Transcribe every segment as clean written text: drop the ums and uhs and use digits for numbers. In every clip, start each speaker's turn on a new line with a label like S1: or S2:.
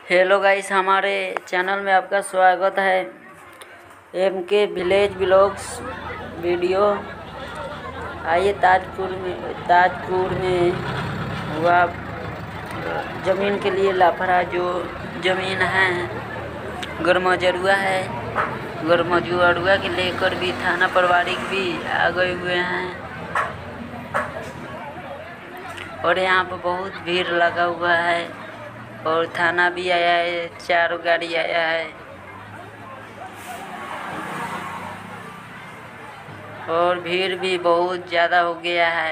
S1: Hello guys, हमारे channel में आपका स्वागत है। MK village blogs video. आइए ताजपुर में हुआ ज़मीन के लिए लापरा जो ज़मीन है गरमजरुआ है। गरमजरुआ के लेकर भी थाना पारिवारिक भी आ गए हुए हैं और यहाँ पर बहुत भीड़ लगा हुआ है और थाना भी आया है, 4 गाड़ी आया है और भीड़ भी बहुत ज़्यादा हो गया है।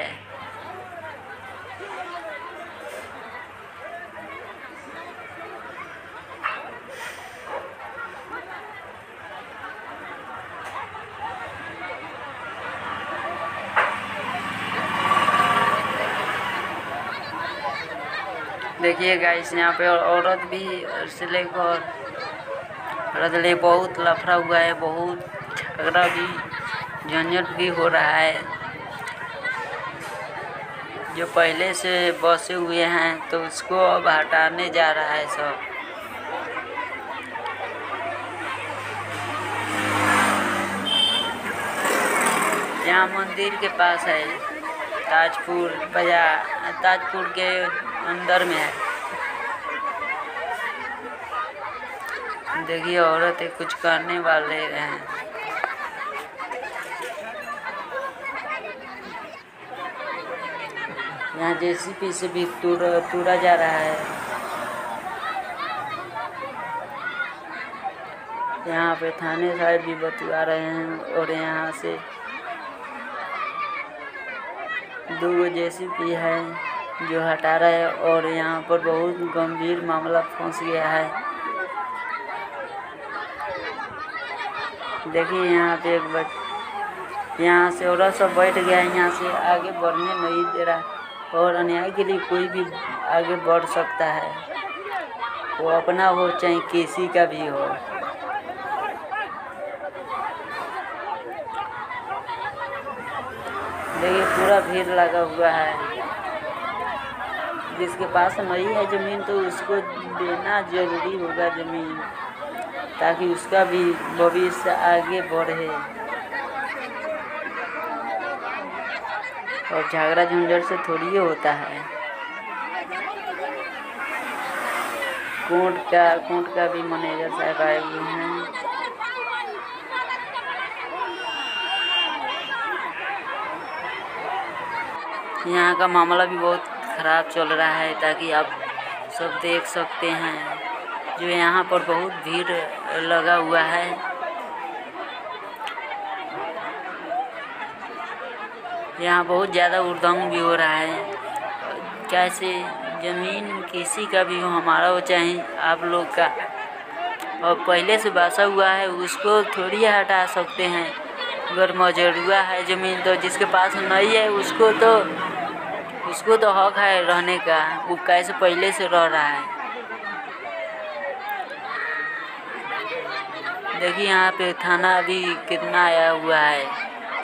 S1: देखिए गाइस, यहाँ पे औरत भी से लेकर बहुत लफड़ा हुआ है, बहुत झगड़ा भी झंझट भी हो रहा है। जो पहले से बसे हुए हैं तो उसको अब हटाने जा रहा है सब। यहाँ मंदिर के पास है, ताजपुर बाजार, ताजपुर के अंदर में है। देखिए औरतें कुछ करने वाले हैं। यहाँ JCB से भी तूड़ा जा रहा है। यहाँ पे थाने साहब भी बतला रहे हैं और यहाँ से 2 JCB है जो हटा रहा है और यहाँ पर बहुत गंभीर मामला फंस गया है। देखिए यहाँ पे यहाँ से औरत सब बैठ गया है, यहाँ से आगे बढ़ने नहीं दे रहा और अन्याय के लिए कोई भी आगे बढ़ सकता है, वो अपना हो चाहे किसी का भी हो। देखिए पूरा भीड़ लगा हुआ है। जिसके पास नहीं है ज़मीन तो उसको देना जरूरी होगा ज़मीन, ताकि उसका भी भविष्य आगे बढ़े। और झगड़ा झंझट से थोड़ी होता है। कोर्ट का भी मैनेजर साहब आए हुए हैं। यहाँ का मामला भी बहुत ख़राब चल रहा है, ताकि आप सब देख सकते हैं जो यहाँ पर बहुत भीड़ लगा हुआ है। यहाँ बहुत ज़्यादा उद्यम भी हो रहा है। कैसे ज़मीन किसी का भी हो, हमारा हो चाहे आप लोग का, और पहले से बसा हुआ है उसको थोड़ी हटा सकते हैं। गरमजरुआ है ज़मीन, तो जिसके पास नहीं है उसको तो हक है रहने का। वो कैसे पहले से रह रहा है। देखिए यहाँ पे थाना भी कितना आया हुआ है।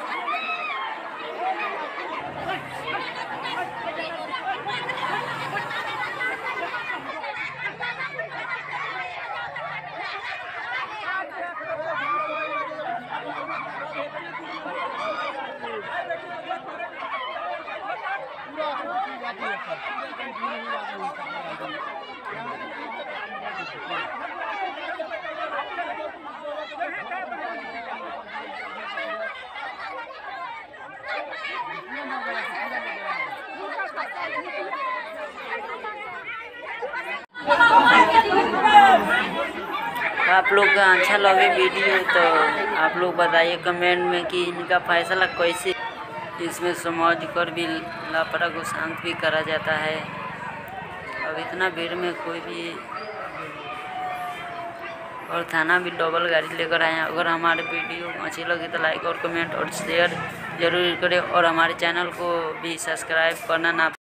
S1: आप लोग का अच्छा लगे वीडियो तो आप लोग बताइए कमेंट में कि इनका फैसला कैसे, इसमें समझ कर भी लापरा को शांत भी करा जाता है। अब इतना भीड़ में कोई भी, और थाना भी डबल गाड़ी लेकर आए हैं। अगर हमारे वीडियो अच्छी लगी तो लाइक और कमेंट और शेयर जरूर करें और हमारे चैनल को भी सब्सक्राइब करना ना